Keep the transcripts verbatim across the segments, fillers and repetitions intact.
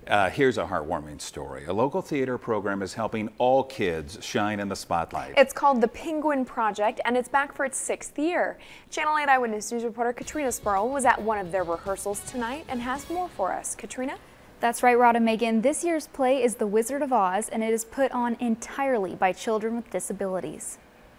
Uh, here's a heartwarming story. A local theater program is helping all kids shine in the spotlight. It's called the Penguin Project, and it's back for its sixth year. Channel eight Eyewitness News reporter Katrina Spurl was at one of their rehearsals tonight and has more for us. Katrina? That's right, Rod and Megan. This year's play is The Wizard of Oz, and it is put on entirely by children with disabilities.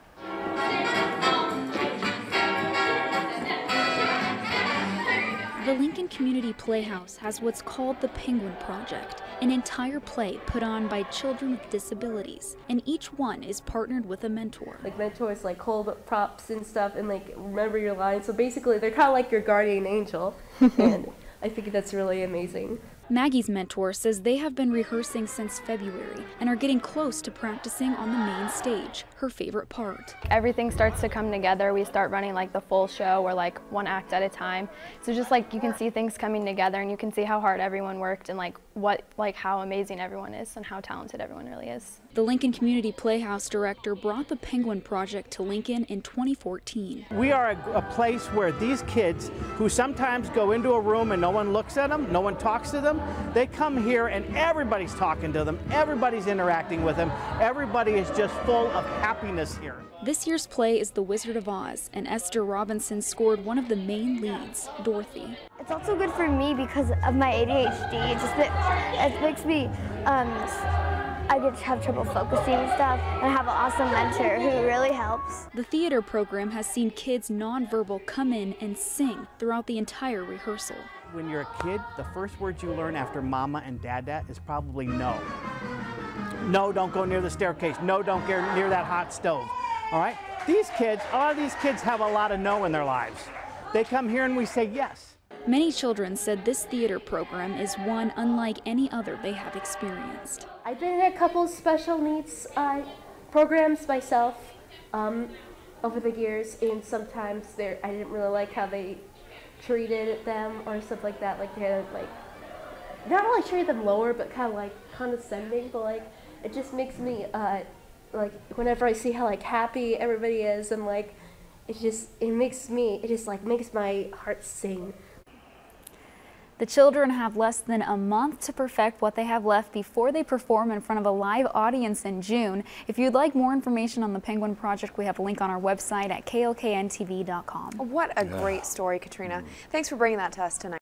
The Lincoln Community Playhouse has what's called the Penguin Project, an entire play put on by children with disabilities, and each one is partnered with a mentor. Like mentors like hold props and stuff and like remember your lines. So basically they're kind of like your guardian angel, and I think that's really amazing. Maggie's mentor says they have been rehearsing since February and are getting close to practicing on the main stage, her favorite part. Everything starts to come together. We start running like the full show or like one act at a time. So just like you can see things coming together and you can see how hard everyone worked and like what like how amazing everyone is and how talented everyone really is. The Lincoln Community Playhouse director brought the Penguin Project to Lincoln in twenty fourteen. We are a, a place where these kids who sometimes go into a room and no one looks at them, no one talks to them, they come here and everybody's talking to them, everybody's interacting with them, everybody is just full of happiness here. This year's play is The Wizard of Oz, and Esther Robinson scored one of the main leads, Dorothy. It's also good for me because of my A D H D. It just it makes me, um, I get to have trouble focusing and stuff, and I have an awesome mentor who really helps. The theater program has seen kids nonverbal come in and sing throughout the entire rehearsal. When you're a kid, the first words you learn after mama and dada is probably no. No, don't go near the staircase. No, don't get near that hot stove. All right? These kids, a lot of these kids have a lot of no in their lives. They come here and we say yes. Many children said this theater program is one unlike any other they have experienced. I've been in a couple special needs uh, programs myself um, over the years, and sometimes I didn't really like how they treated them or stuff like that. Like they had like not really treated them lower, but kind of like condescending. But like it just makes me uh, like whenever I see how like happy everybody is, and like it just it makes me it just like makes my heart sing. The children have less than a month to perfect what they have left before they perform in front of a live audience in June. If you'd like more information on the Penguin Project, we have a link on our website at K L K N T V dot com. What a great story, Katrina. Thanks for bringing that to us tonight.